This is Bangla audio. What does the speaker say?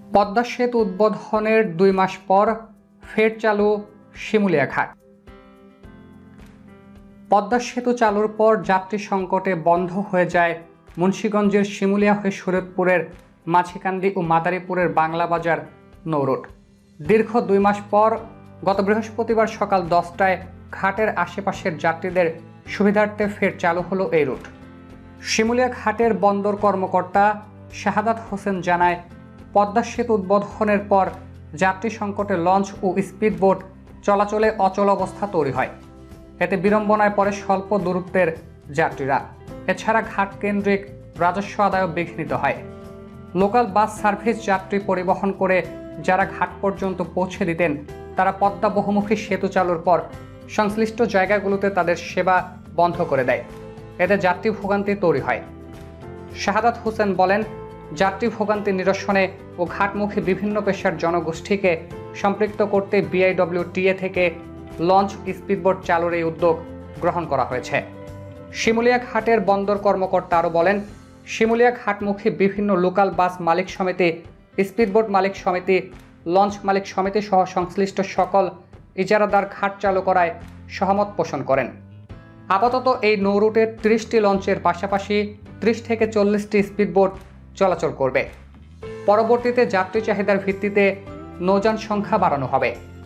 পদ্মা সেতু উদ্বোধনের 2 মাস পর ফের চালু শিমুলিয়া ঘাট। পদ্মা সেতু চালুর পর যাত্রী সংকটে বন্ধ হয়ে যায় মুন্সিগঞ্জের শিমুলিয়া হয়ে শরীয়তপুরের মাঝিকান্দি ও মাদারীপুরের বাংলা বাজার নৌরুট। দীর্ঘ 2 মাস পর গত বৃহস্পতিবার সকাল 10টায় ঘাটের আশেপাশের যাত্রীদের সুবিধার্থে ফের চালু হলো এই রুট। শিমুলিয়া ঘাটের বন্দর কর্মকর্তা শাহাদাত হোসেন জানায়, পদ্মা সেতু উদ্বোধনের পর যাত্রী সংকটে লঞ্চ ও স্পিডবোট চলাচলে অচল অবস্থা তৈরি হয়। এতে বিড়ম্বনায় পড়ে স্বল্প দূরত্বের যাত্রীরা। এছাড়া ঘাট কেন্দ্রিক রাজস্ব আদায়ও বিঘ্নিত হয়। লোকাল বাস সার্ভিস যাত্রী পরিবহন করে যারা ঘাট পর্যন্ত পৌঁছে দিতেন, তারা পদ্মা বহুমুখী সেতু চালুর পর সংশ্লিষ্ট জায়গাগুলোতে তাদের সেবা বন্ধ করে দেয়। এতে যাত্রী ভোগান্তি তৈরি হয়। শাহাদাত হোসেন বলেন, যাত্রী ভোগান্তি নিরসনে ও ঘাটমুখী বিভিন্ন পেশার জনগোষ্ঠীকে সম্পৃক্ত করতে বিআইডব্লিউটিএ থেকে লঞ্চ স্পিডবোট চালুর এই উদ্যোগ গ্রহণ করা হয়েছে। শিমুলিয়া ঘাটের বন্দর কর্মকর্তা আরও বলেন, শিমুলিয়া ঘাটমুখী বিভিন্ন লোকাল বাস মালিক সমিতি, স্পিডবোট মালিক সমিতি, লঞ্চ মালিক সমিতি সহ সংশ্লিষ্ট সকল ইজারাদার ঘাট চালু করায় সহমত পোষণ করেন। আপাতত এই নৌরুটে 30টি লঞ্চের পাশাপাশি 30 থেকে 40টি স্পিডবোট চলাচল করবে। পরবর্তীতে যাত্রী চাহিদার ভিত্তিতে নৌযান সংখ্যা বাড়ানো হবে।